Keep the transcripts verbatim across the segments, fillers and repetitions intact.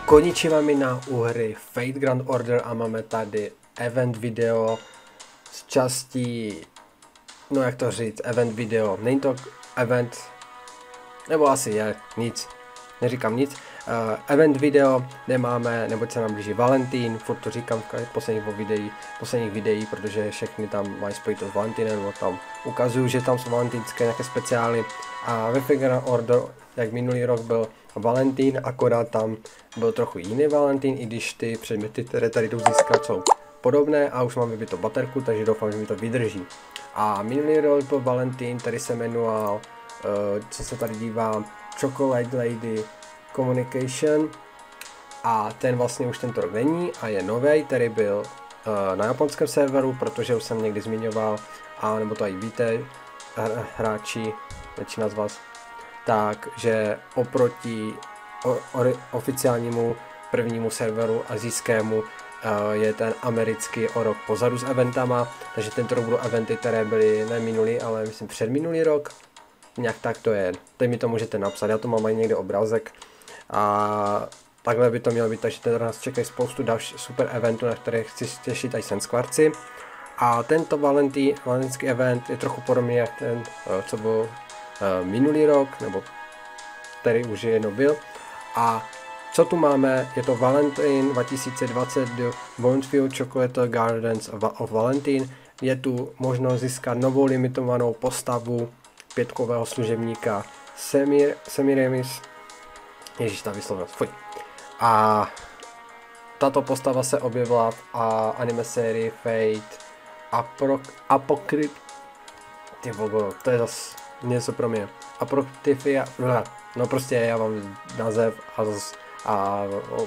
Konnichiwa mina u hry Fate Grand Order a máme tady event video z částí, no jak to říct, event video, není to event, nebo asi je, nic, neříkám nic, uh, event video, kde máme, neboť se nám blíží Valentín, furt to říkám v posledních videí, posledních videí, protože všechny tam mají spojit to s Valentínem, nebo tam ukazuju, že tam jsou valentínské nějaké speciály a ve Fate Grand Order, jak minulý rok byl Valentín, akorát tam byl trochu jiný Valentín, i když ty předměty, které tady jdou získat, jsou podobné a už mám vybitou baterku, takže doufám, že mi to vydrží. A minulý rok byl Valentín, který se jmenoval, uh, co se tady dívám, Chocolate Lady Communication a ten vlastně už tento rok není a je nový, který byl uh, na japonském serveru, protože už jsem někdy zmiňoval, a nebo to i víte, hráči, většina z vás, takže oproti o, o, oficiálnímu prvnímu serveru azijskému uh, je ten americký o rok pozadu s eventama, takže tento rok budou eventy, které byly ne minulý, ale myslím předminulý rok, nějak tak to je, teď mi to můžete napsat, já to mám i někde obrázek a takhle by to mělo být, takže teď nás čekají spoustu dalších super eventů, na které chci těšit i senskvarci. A tento valentý, valentínský event je trochu podobný jak ten, co byl Uh, minulý rok, nebo který už jednou byl. A co tu máme, je to Valentine dva tisíce dvacet do Bonesfield Chocolate Gardens of Valentine. Je tu možnost získat novou limitovanou postavu pětkového služebníka Semir, Semiramis. Ježíš, ta vyslovnost, fuj. A tato postava se objevila v a, anime sérii Fate Apro, Apocryph. Ty vogo, to je zase něco pro mě. Apocryphia, no prostě já vám název a, a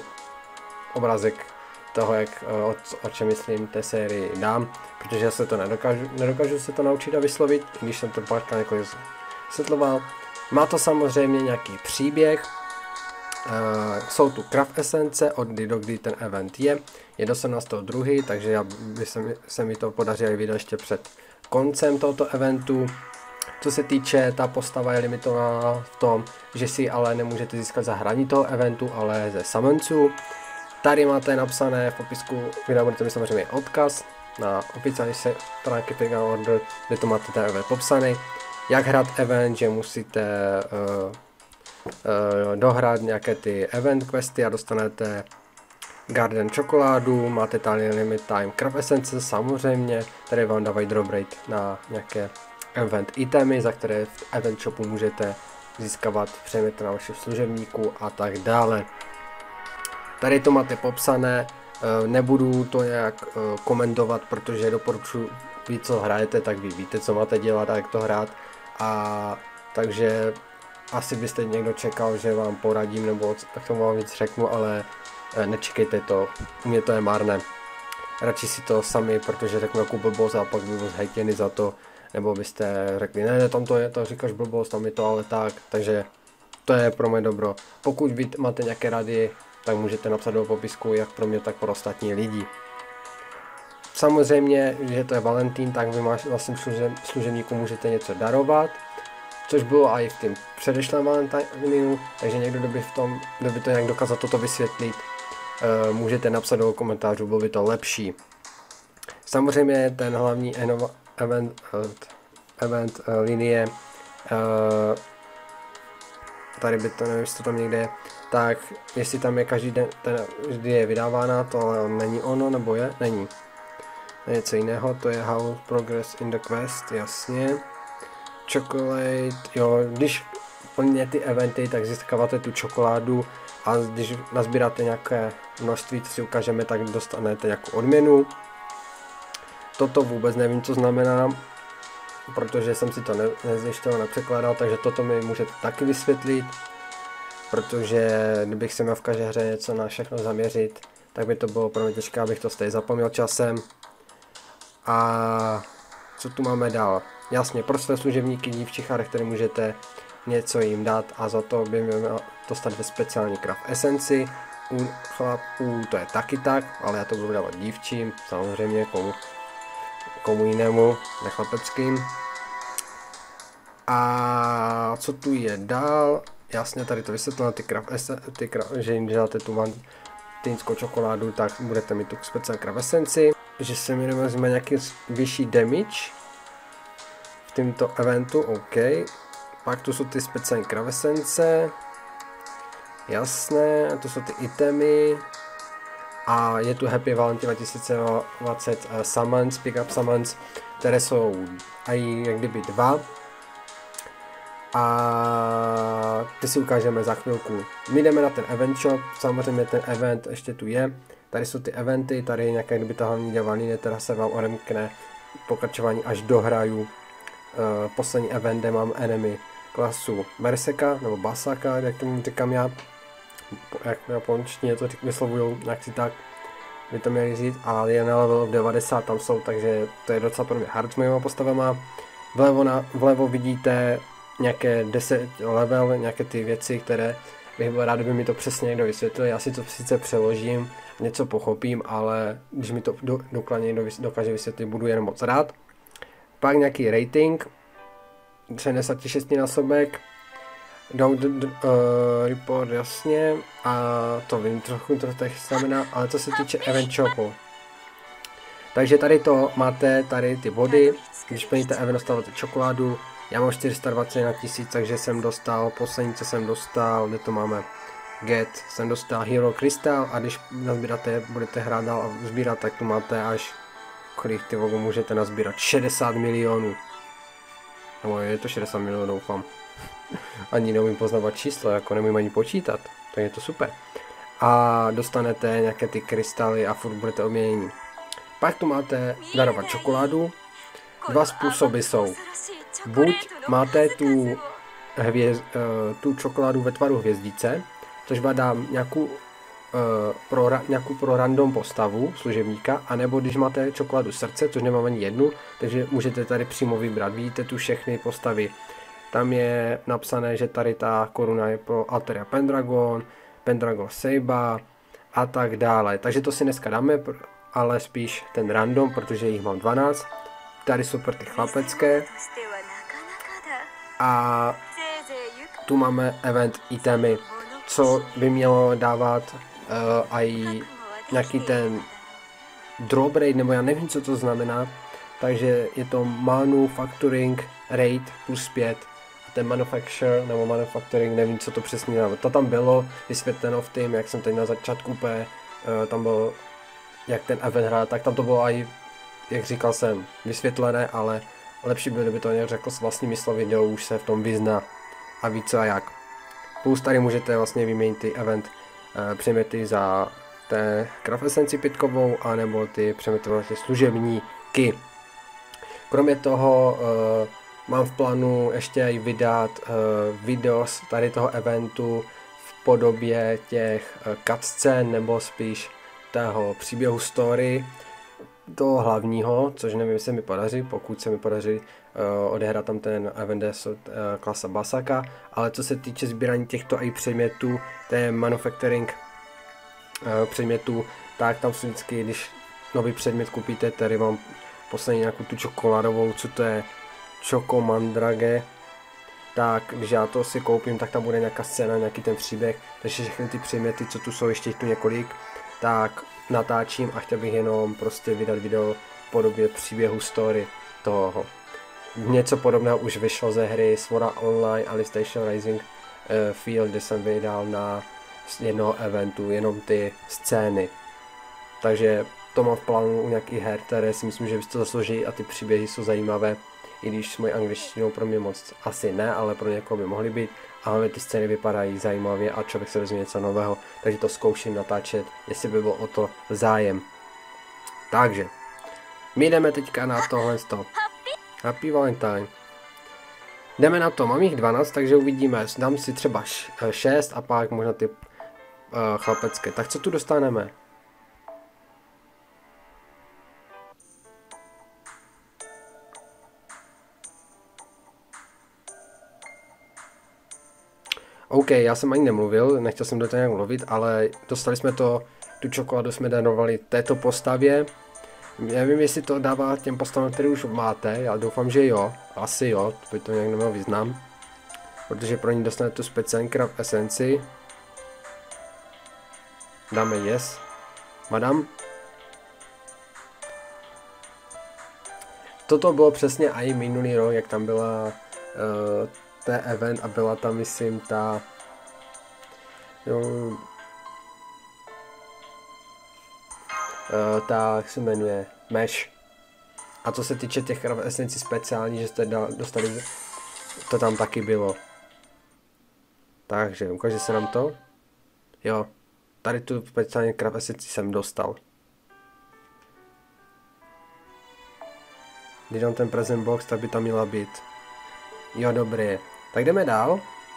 obrázek toho, jak, o, o čem myslím té sérii dám, protože já se to nedokážu, nedokážu se to naučit a vyslovit, i když jsem to párkrát několik vysvětloval. Má to samozřejmě nějaký příběh, uh, jsou tu craft esence, od kdy do kdy ten event je, je do sedmnáctého druhého takže já by se mi, se mi to podařilo vidět ještě před koncem tohoto eventu. Co se týče, ta postava je limitovaná v tom, že si ale nemůžete získat za hraní toho eventu, ale ze summonců. Tady máte napsané v popisku videa, budete mít samozřejmě odkaz na oficiální stránky Fate Grand Order, kde to máte ten event popsaný. Jak hrát event, že musíte uh, uh, dohrát nějaké ty event questy a dostanete Garden čokoládu, máte tady limit time craft essence samozřejmě, které vám dávají drop rate na nějaké event itemy, za které v event shopu můžete získávat předměty na vašich služebníků a tak dále. Tady to máte popsané, nebudu to nějak komentovat, protože doporučuji, vy co hrajete, tak vy víte, co máte dělat a jak to hrát. A takže asi byste někdo čekal, že vám poradím, nebo tak tomu vám víc řeknu, ale nečekejte to, u mě to je marné. Radši si to sami, protože řeknu jako blbost a pak budu zhejtěný za to, nebo byste řekli, ne, ne, tam to je, to říkáš blbost, tam je to ale tak, takže to je pro mě dobro. Pokud vy máte nějaké rady, tak můžete napsat do popisku, jak pro mě, tak pro ostatní lidi. Samozřejmě, že to je Valentín, tak vy máš vlastním služebníku můžete něco darovat, což bylo i v tom předešlém Valentínu, takže někdo, kdo by, v tom, kdo by to nějak dokázal toto vysvětlit, uh, můžete napsat do komentářů, bylo by to lepší. Samozřejmě ten hlavní event, event uh, linie, uh, tady by to, nevím, jestli to tam někde je, tak jestli tam je každý den, ten, vždy je vydávána, to ale není ono, nebo je? Není. To je něco jiného, to je How Progress in the Quest, jasně. Chocolate, jo, když plníte ty eventy, tak získáváte tu čokoládu a když nazbíráte nějaké množství, co si ukážeme, tak dostanete nějakou odměnu. Toto vůbec nevím, co znamená, protože jsem si to ne, nezjišťoval, nepřekládal, takže toto mi můžete taky vysvětlit, protože kdybych se měl v každé hře něco na všechno zaměřit, tak by to bylo pro mě těžké, abych to stejně zapomněl časem. A co tu máme dál? Jasně, pro své služebníky dívčí charaktery můžete něco jim dát a za to by měl dostat ve speciální craft esenci. U chlapů to je taky tak, ale já to budu dávat dívčím, samozřejmě komu, komu jinému, nechlapeckým. A co tu je dál? jasně tady to vysvětleno, ty krav, ty krav, že jim děláte tu vantinskou čokoládu, tak budete mít tu speciální krav esenci, že se mi vezme nějaký vyšší damage v tomto eventu, OK. Pak tu jsou ty speciální krav esence, jasné, to jsou ty itemy. A je tu Happy Valentine dva tisíce dvacet uh, summons, pick up summons, které jsou i jak kdyby dva. A ty si ukážeme za chvilku. My jdeme na ten event shop, samozřejmě ten event ještě tu je. Tady jsou ty eventy, tady je nějaká kdyby ta hlavní dělání, teda se vám odemkne pokračování, až dohraju. Uh, poslední event, kde mám enemy klasu Berserka, nebo Basaka, jak tomu říkám já. Jak na japonštině to vyslovuju, jak si tak by to měli říct, a je na level devadesát tam jsou, takže to je docela pro mě hard s mojima postavama. Vlevo, na, vlevo vidíte nějaké deset level, nějaké ty věci, které bych byl rád, kdyby mi to přesně někdo vysvětlil. Já si to sice přeložím, něco pochopím, ale když mi to do, dokladně někdo dokáže vysvětlit, budu jen moc rád. Pak nějaký rating, sedmdesát šest násobek, Down uh, report, jasně, a to vím trochu, to tak znamená, ale co se týče event shopu. Takže tady to máte, tady ty body, když plníte event, dostáváte čokoládu, já mám čtyři sta dvacet na tisíc, takže jsem dostal, poslední, co jsem dostal, kde to máme, get, jsem dostal Hero Crystal, a když nazbíráte, budete hrát dál a sbírat, tak tu máte až, kolik ty vogu můžete nazbírat, šedesát milionů. No je to šedesát milionů, doufám. Ani neumím poznávat číslo, jako neumím ani počítat, tak je to super. A dostanete nějaké ty krystaly a furt budete obměnění. Pak tu máte darovat čokoládu. Dva způsoby jsou. Buď máte tu, hvězd, tu čokoládu ve tvaru hvězdice, což vám dám nějakou, pro, nějakou pro random postavu služebníka, anebo když máte čokoládu srdce, což nemám ani jednu, takže můžete tady přímo vybrat. Vidíte tu všechny postavy. Tam je napsané, že tady ta koruna je pro Alteria Pendragon, Pendragon Seiba a tak dále. Takže to si dneska dáme, ale spíš ten random, protože jich mám dvanáct. Tady jsou pro ty chlapecké. A tu máme event itemy, co by mělo dávat uh, i nějaký ten drop rate, nebo já nevím, co to znamená. Takže je to manufacturing rate plus pět. Ten manufacture nebo manufacturing, nevím, co to přesně znamená. To tam bylo vysvětleno v tím, jak jsem teď na začátku úplně, uh, tam bylo, jak ten event hrál, tak tam to bylo i, jak říkal jsem, vysvětlené, ale lepší by, kdyby to nějak řekl s vlastními slovy, kdo už se v tom vyzná a ví co a jak. Plus tady můžete vlastně vyměnit ty event uh, předměty za té krav esenci pitkovou, anebo ty předměty vlastně služebníky. Kromě toho uh, mám v plánu ještě i vydat uh, video z tady toho eventu v podobě těch uh, cutscén, nebo spíš tého příběhu story, toho hlavního, což nevím, jestli se mi podaří, pokud se mi podaří uh, odehrát tam ten event od uh, klasa Basaka, ale co se týče sbírání těchto i předmětů, té manufacturing uh, předmětů, tak tam jsou vždycky, když nový předmět koupíte, tady mám poslední nějakou tu čokoládovou, co to je, Choco Mandrage, tak když já to si koupím, tak tam bude nějaká scéna, nějaký ten příběh, takže všechny ty předměty, co tu jsou, ještě tu několik, tak natáčím a chtěl bych jenom prostě vydat video v podobě příběhu story toho. Něco podobného už vyšlo ze hry Sword Art Online Alicization Rising uh, Field, kde jsem vydal na jednoho eventu jenom ty scény. Takže to mám v plánu u nějakých her, které si myslím, že by to zaslouží a ty příběhy jsou zajímavé. I když s mojí angličtinou pro mě moc asi ne, ale pro někoho by mohly být. A hlavně ty scény vypadají zajímavě a člověk se vezme něco nového, takže to zkouším natáčet, jestli by byl o to zájem. Takže, my jdeme teďka na tohle stop. Happy Valentine. Jdeme na to, mám jich dvanáct, takže uvidíme, dám si třeba šest a pak možná ty uh, chlapecké. Tak co tu dostaneme? OK, já jsem ani nemluvil, nechtěl jsem do toho nějak mluvit, ale dostali jsme to, tu čokoládu jsme darovali této postavě. Nevím, jestli to dává těm postavám, které už máte, já doufám, že jo, asi jo, by to nějak neměl význam. protože pro ní dostane tu speciální craft esenci. Dáme yes. Madam. Toto bylo přesně i minulý rok, jak tam byla uh, té event a byla tam, myslím, ta jo, uh, ta, jak se jmenuje, Mesh. A co se týče těch craft esencí speciální, že jste dostali, to tam taky bylo. Takže ukáže se nám to. Jo, tady tu speciální craft esenci jsem dostal. Když dám ten present box, tak by tam měla být. Jo, dobré. Tak jdeme dál.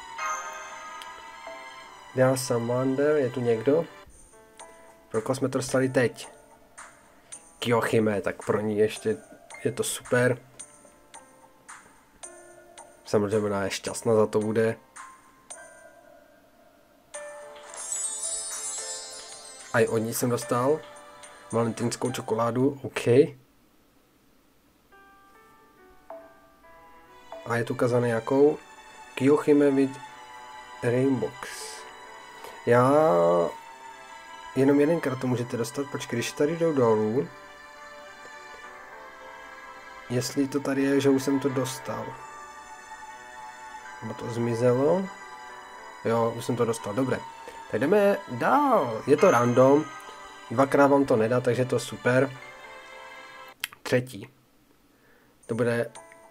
There someone, je tu někdo? Pro koho jsme to dostali teď? Kyohime, tak pro ní ještě je to super. Samozřejmě ona je šťastná, za to bude. A i od ní jsem dostal valentinskou čokoládu, OK. A je tu ukázané jakou? Kyohime with Rainbox. Já... Jenom jedenkrát to můžete dostat, počkej, když tady jdou dolů. Jestli to tady je, že už jsem to dostal. Nebo to zmizelo. Jo, už jsem to dostal, dobré. Tak jdeme dál, je to random. Dvakrát vám to nedá, takže to super. Třetí. To bude...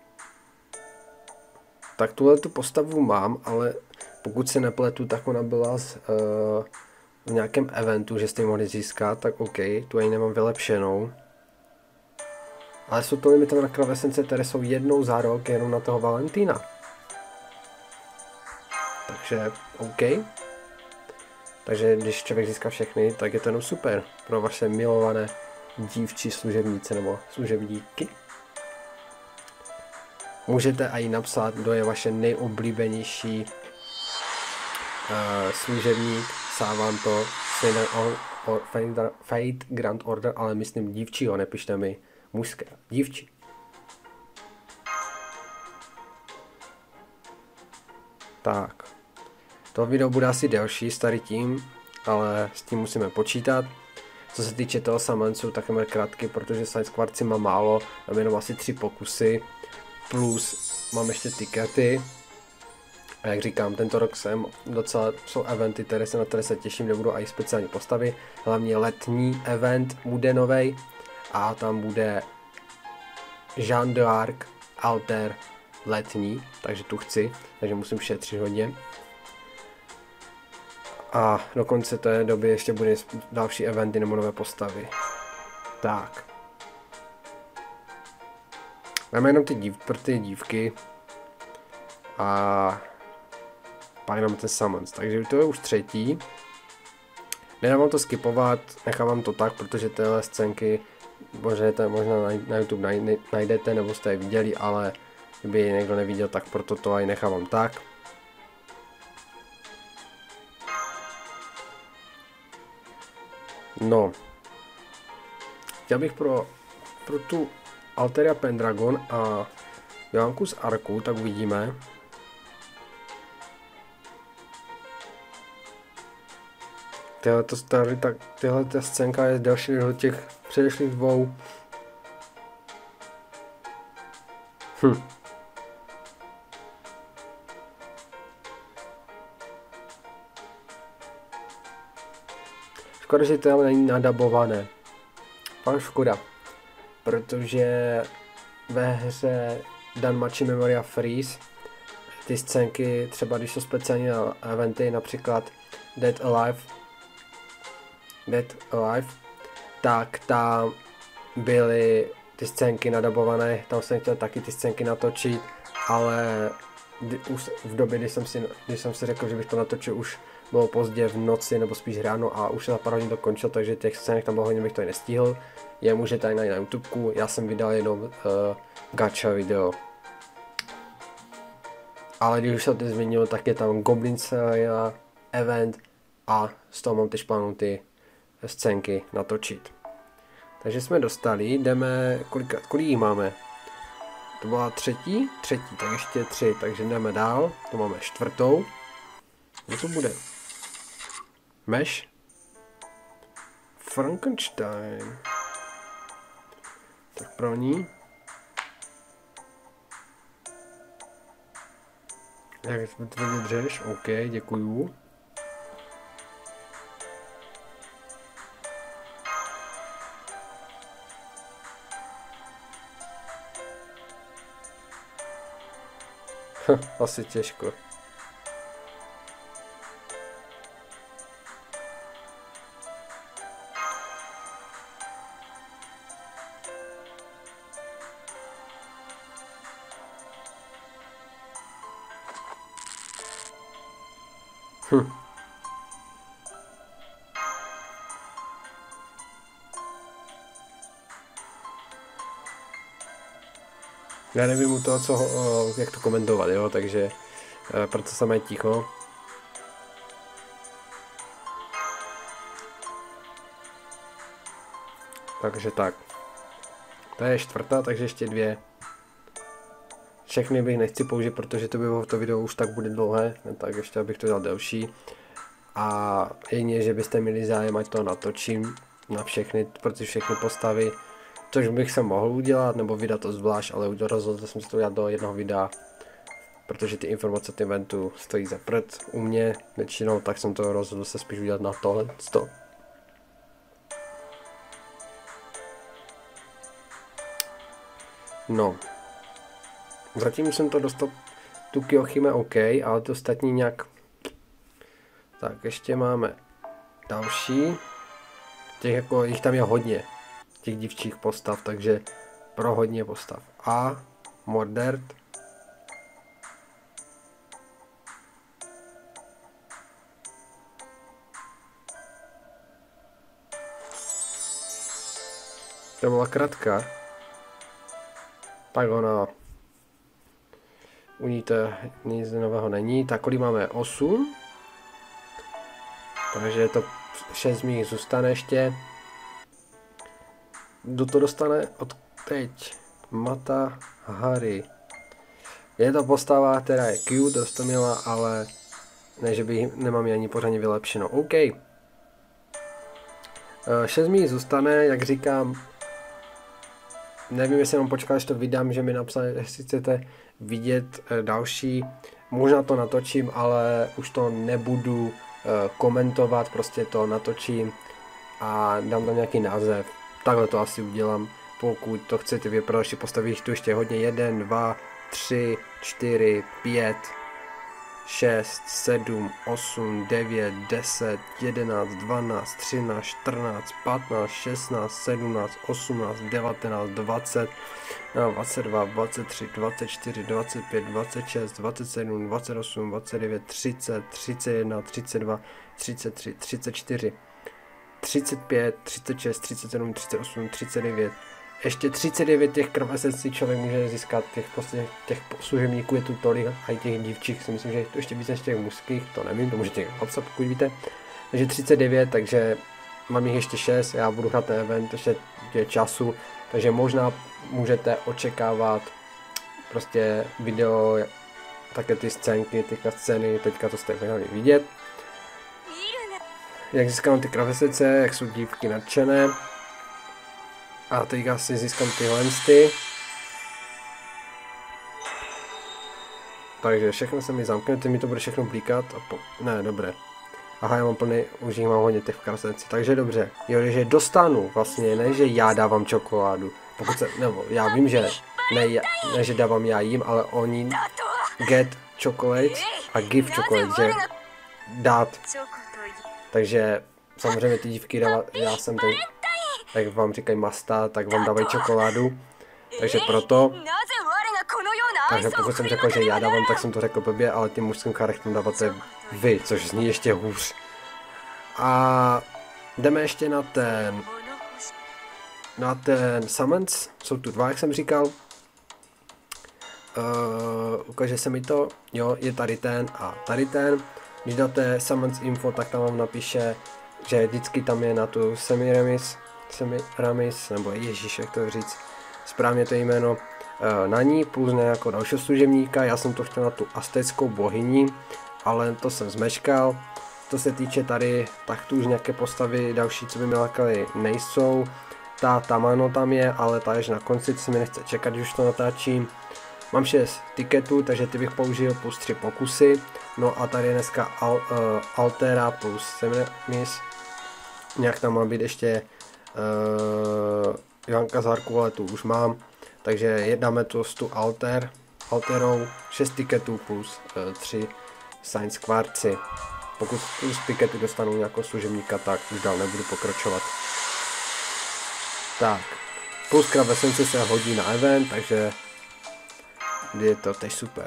Tak tuhle tu postavu mám, ale pokud se nepletu, tak ona byla z, uh, v nějakém eventu, že jste ji mohli získat, tak OK, tu ji nemám vylepšenou. Ale jsou to limitované craft esence, které jsou jednou za rok jenom na toho Valentína. Takže OK. Takže když člověk získá všechny, tak je to jenom super pro vaše milované dívčí služebnice nebo služebníky. Můžete i napsat, kdo je vaše nejoblíbenější uh, služebník, sám vám to, Fate Grand Order, ale myslím dívčího, nepište mi mužské, dívčí. Tak, to video bude asi delší, starý tím, ale s tím musíme počítat. Co se týče toho samencu, tak je krátký, protože Science Quartzy má málo, mám jenom asi tři pokusy. Plus mám ještě tikety. A jak říkám, tento rok jsem docela jsou eventy, které se na které se těším, kde budou i speciální postavy. Hlavně letní event bude novej a tam bude Jeanne d'Arc Alter letní, takže tu chci, takže musím šetřit hodně. A do konce té doby ještě bude další eventy nebo nové postavy. Tak. Máme jenom ty dív, pro ty dívky a pak jenom ten summons, takže to je už třetí. Nedávám to skipovat, nechávám to tak, protože tyhle scénky možná, možná na YouTube najdete nebo jste je viděli, ale kdyby je někdo neviděl, tak proto to aj nechávám tak. No, chtěl bych pro, pro tu Alteria Pendragon a Johanku z Arku, tak uvidíme. Tyhle to starý, tak tyhle ta scénka je další než těch předešlých dvou. Hm. Škoda, že to tam není nadabované. Fakt škoda. Protože ve hře Danmachi Memoria Freeze ty scénky, třeba když jsou speciální eventy, například Dead Alive, Dead Alive, tak tam byly ty scénky nadabované, tam jsem chtěl taky ty scénky natočit, ale už v době, kdy jsem si, když jsem si řekl, že bych to natočil, už bylo pozdě v noci nebo spíš ráno a už se za pár hodin to končilo, takže těch scének tam bylo hodně, bych to i nestihl. Je můžete i najít na YouTubeku, já jsem vydal jenom uh, gacha video. Ale když už se to změnilo, tak je tam Goblin Slayer event a z toho mám teď plánu ty scénky natočit. Takže jsme dostali, jdeme, kolik, kolik jich máme? To byla třetí? Třetí, tak ještě tři, takže jdeme dál. To máme čtvrtou. Co to bude? Meš? Frankenstein. Tak pro ní. Jak to vydržeš? OK, děkuju. Asi těžko. Hm. Já nevím u toho, co, o, jak to komentovat, jo, takže e, proto jsem je ticho. Takže tak. To je čtvrtá, takže ještě dvě. Všechny bych nechci použít, protože to, by, to video už tak bude dlouhé, tak ještě abych to dal delší. A jedině, že byste měli zájem, ať to natočím na všechny, protože všechny postavy, což bych se mohl udělat, nebo vydat to zvlášť, ale rozhodl jsem se to udělat do jednoho videa, protože ty informace ty eventu stojí za prd u mě většinou, tak jsem to rozhodl se spíš udělat na tohle. No. Zatím jsem to dostal, tu Kyochime OK, ale to ostatní nějak... Tak, ještě máme další. Těch jako, jich tam je hodně, těch divčích postav, takže pro hodně postav. A Mordert. To byla kratka. Tak ona... U ní to nic nového není. Tak kolik máme? osm. Takže to šest z mých zůstane ještě. Kdo to dostane od teď? Mata Hari. Je to postava, která je cute, dostomilá, ale ne, že bych nemám ji ani pořádně vylepšenou. OK. šest z mých zůstane, jak říkám. Nevím, jestli jenom počkat, až to vydám, že mi napsali, jestli chcete vidět další. Možná to natočím, ale už to nebudu komentovat, prostě to natočím a dám tam nějaký název. Takhle to asi udělám. Pokud to chcete vidět pro další postavy, tu ještě hodně. jeden, dva, tři, čtyři, pět, šest, sedm, osm, devět, deset, jedenáct, dvanáct, třináct, čtrnáct, patnáct, šestnáct, sedmnáct, osmnáct, devatenáct, dvacet, dvacet dva, dvacet tři, dvacet čtyři, dvacet pět, dvacet šest, dvacet sedm, dvacet osm, dvacet devět, třicet, třicet jedna, třicet dva, třicet tři, třicet čtyři, třicet pět, třicet šest, třicet sedm, třicet osm, třicet devět. Ještě třicet devět těch krv esencí člověk může získat, těch, prostě, těch služebníků je tu tolik, a i těch dívčích si myslím, že je to ještě víc než těch mužských, to nevím, to můžete napsat, pokud víte. Takže třicet devět, takže mám jich ještě šest, já budu hrát ten event, ještě je času, takže možná můžete očekávat prostě video, také ty scénky, ty scény, teďka to jste měli vidět. Jak získám ty krv esence, jak jsou dívky nadšené. A teďka si získám tyhle ty. Takže všechno se mi zamkne, ty mi to bude všechno blíkat a po... Ne, dobré. Aha, já mám plný, už jich mám hodně těch krasenci, takže dobře. Jo, že dostanu vlastně, ne, že já dávám čokoládu. Pokud se, nebo já vím, že ne, ne, že dávám já jim, ale oni get chocolate a give chocolate, že dát. Takže samozřejmě ty dívky dává, já jsem ten, jak vám říkají masta, tak vám dávají čokoládu. Takže proto. Takže pokud jsem řekl, že já dávám, tak jsem to řekl blbě, ale tím mužským charakterem dáváte vy, což zní ještě hůř. A jdeme ještě na ten, na ten summons, jsou tu dva, jak jsem říkal. Uh, ukáže se mi to, jo, je tady ten a tady ten. Když dáte summons info, tak tam vám napíše, že vždycky tam je na tu Semiramis, Semiramis, nebo Ježíš, jak to říct, správně to jméno. na ní, plus nějakou dalšího služebníka. Já jsem to chtěl na tu aztéckou bohyni, ale to jsem zmeškal. To se týče tady, tak tu už nějaké postavy další, co by mě lákaly, nejsou. Ta Tamano tam je, ale ta je na konci, to se mi nechce čekat, když už to natáčím. Mám šest tiketů, takže ty bych použil plus tři pokusy. No a tady je dneska Al, uh, Altera plus Semiramis. Nějak tam má být ještě uh, Johanka Zárku, ale tu už mám. Takže jednáme tu s tu Alter, Alterou, šest tiketů plus uh, tři Science Quartzy. Pokud z tiketu dostanu nějakou služebníka, tak už dál nebudu pokračovat. Tak, pluska ve Sense se hodí na event, takže je to teď super.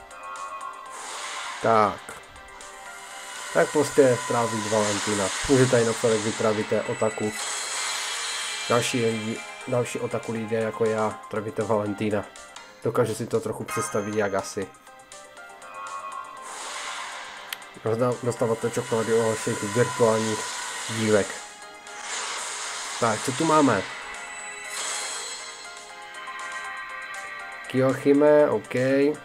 Tak, tak prostě trávit Valentína. Můžete tady napsat, jak vy trávíte otaku. Další, další otaku lidé jako já trávíte Valentína. Dokážu si to trochu představit, jak asi. Dostáváte čokolády o všech virtuálních dívek. Tak, co tu máme? Kyohime, OK.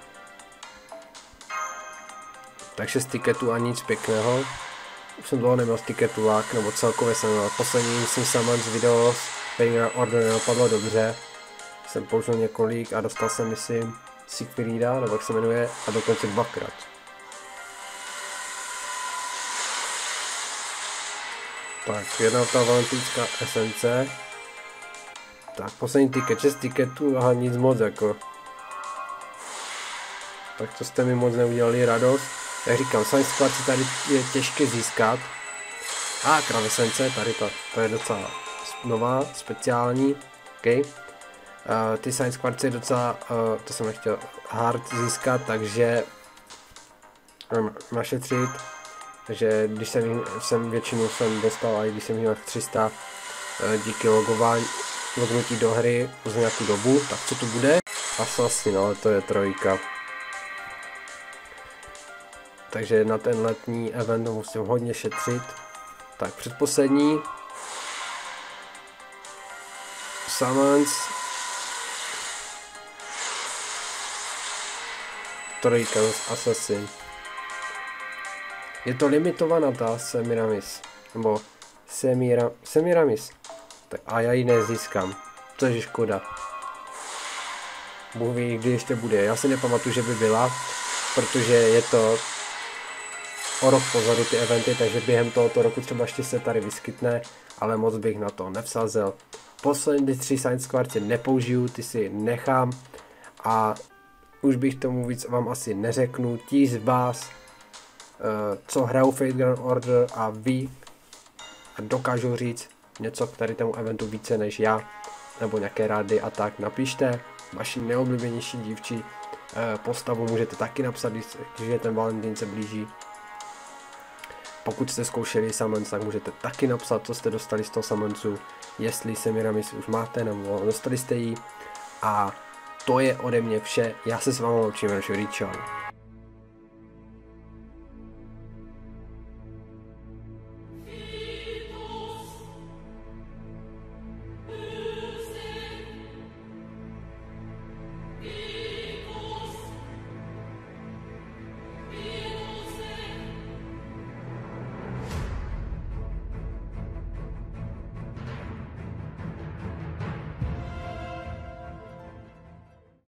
Takže z tiketů a nic pěkného. Už jsem dlouho neměl z tiketů, nebo celkově jsem měl. Poslední jsem Summons video s Fading Order nedopadlo dobře. Jsem použil několik a dostal jsem, myslím, Siegfrieda, nebo jak se jmenuje, a dokonce dvakrát. Tak, jedna ta valentínská esence. Tak, poslední tiket, šest tiketů, aha, nic moc jako. Tak to jste mi moc neudělali radost. Jak říkám, Science Quartzy tady je těžké získat. A kravesence, tady to, to je docela nová, speciální. Okay. Uh, ty Science Quartzy je docela, uh, to jsem nechtěl hard získat, takže um, našetřit. Takže když jsem, jsem většinu jsem dostal, a i když jsem měl tři sta uh, díky logování, lognutí do hry za nějakou dobu, tak co to bude? Assassin, ale to je trojka. Takže na ten letní event musím hodně šetřit. Tak předposlední. Summons. Trojka z Assassin. Je to limitovaná ta Semiramis. Nebo Semira, Semiramis. Tak a já ji nezískám. To je škoda. Bůh ví, kdy ještě bude. Já si nepamatuju, že by byla. Protože je to o rok pozadu ty eventy, takže během tohoto roku třeba ještě se tady vyskytne, ale moc bych na to nevsazel. Poslední tři Science Quartzy nepoužiju, ty si nechám a už bych tomu víc vám asi neřeknu. Ti z vás, co hrajou Fate Grand Order a ví a dokážou říct něco k tady tomu eventu více než já, nebo nějaké rády a tak, napište. Vaši neoblíbenější dívčí postavu můžete taky napsat, když je ten Valentín se blíží. Pokud jste zkoušeli Summons, tak můžete taky napsat, co jste dostali z toho Summonsu, jestli Semiramis už máte, nebo dostali jste ji. A to je ode mě vše, já se s vámi loučím, Čau.